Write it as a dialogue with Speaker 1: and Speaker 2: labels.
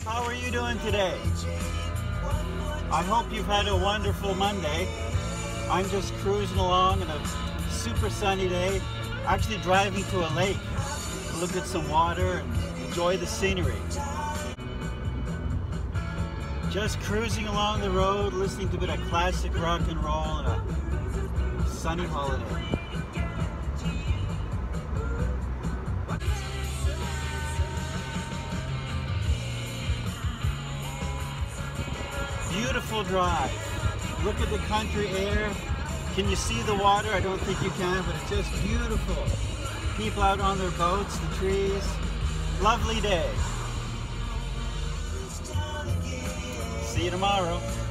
Speaker 1: How are you doing today? I hope you've had a wonderful Monday. I'm just cruising along on a super sunny day, actually driving to a lake to look at some water and enjoy the scenery. Just cruising along the road, listening to a bit of classic rock and roll on a sunny holiday. Beautiful drive. Look at the country air. Can you see the water? I don't think you can, but it's just beautiful. People out on their boats, the trees. Lovely day. See you tomorrow.